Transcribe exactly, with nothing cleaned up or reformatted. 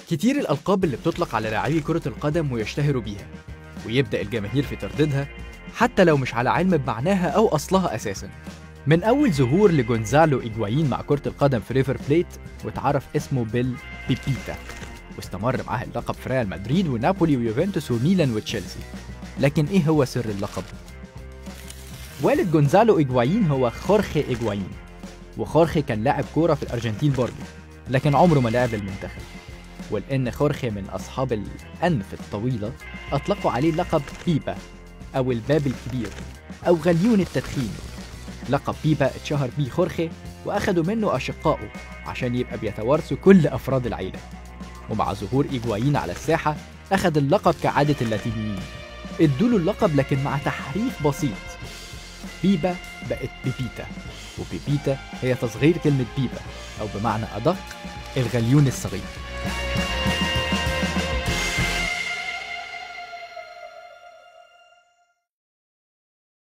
كتير الألقاب اللي بتطلق على لاعبي كرة القدم ويشتهروا بيها، ويبدأ الجماهير في ترديدها حتى لو مش على علم بمعناها أو أصلها أساساً. من أول ظهور لجونزالو إيجوايين مع كرة القدم في ريفر بليت واتعرف اسمه بيل بيبيتا، واستمر معاه اللقب في ريال مدريد ونابولي ويوفنتوس وميلان وتشيلسي. لكن إيه هو سر اللقب؟ والد جونزالو إيجوايين هو خورخي إيجوايين، وخورخي كان لاعب كورة في الأرجنتين برضه، لكن عمره ما لعب للمنتخب. ولأن خورخي من أصحاب الأنف الطويلة أطلقوا عليه لقب بيبا أو الباب الكبير أو غليون التدخين. لقب بيبا اتشهر بيه خورخي وأخدوا منه أشقائه عشان يبقى بيتوارثوا كل أفراد العيلة. ومع ظهور إيجوايين على الساحة أخد اللقب كعادة اللاتينيين، ادوله اللقب لكن مع تحريف بسيط. بيبا بقت بيبيتا، وبيبيتا هي تصغير كلمة بيبا أو بمعنى أدق الغليون الصغير.